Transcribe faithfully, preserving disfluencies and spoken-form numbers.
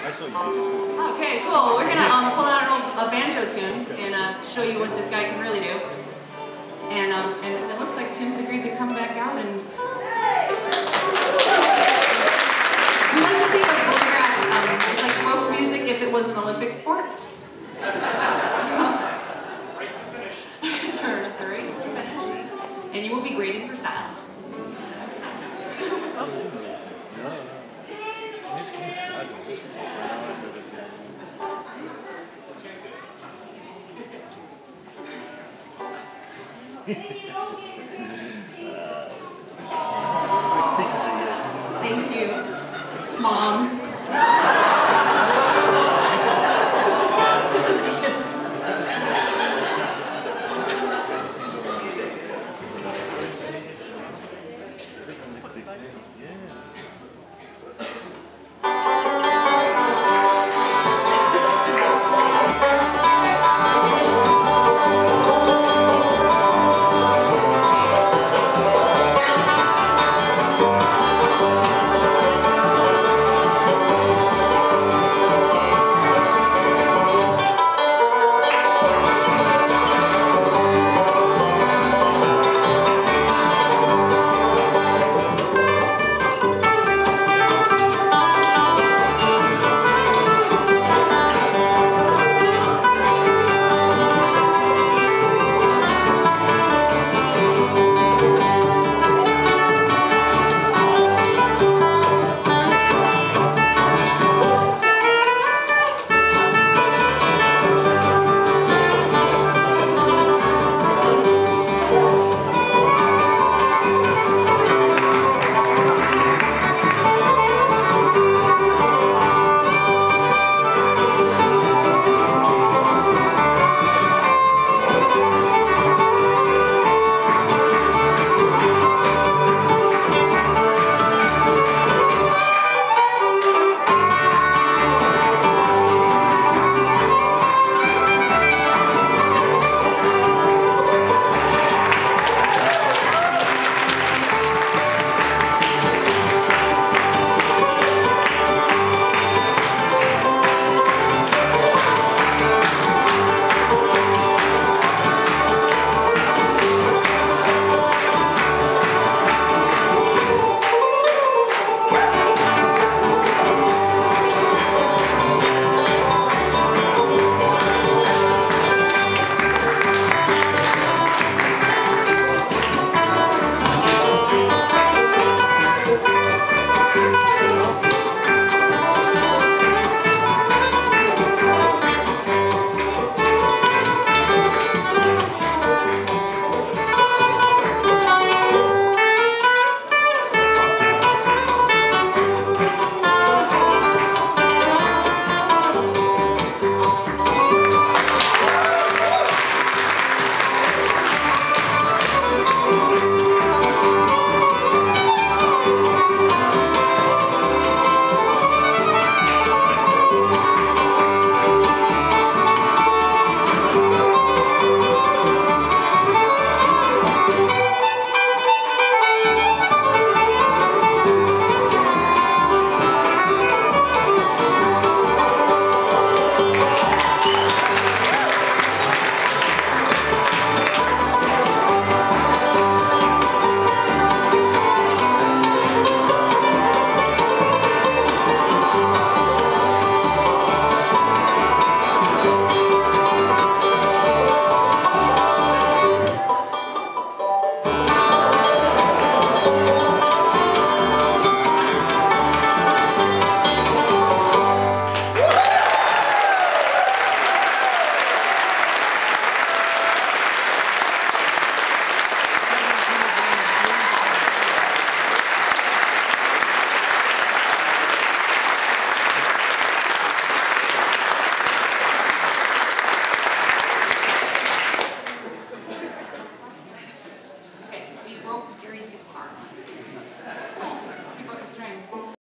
Okay, cool. We're gonna um, pull out an old, a banjo tune and uh, show you what this guy can really do. And um, and it looks like Tim's agreed to come back out and. We like to think of bluegrass um, like folk music if it was an Olympic sport. Race to finish. It's a race to finish. And you will be graded for style. Thank you, Mom.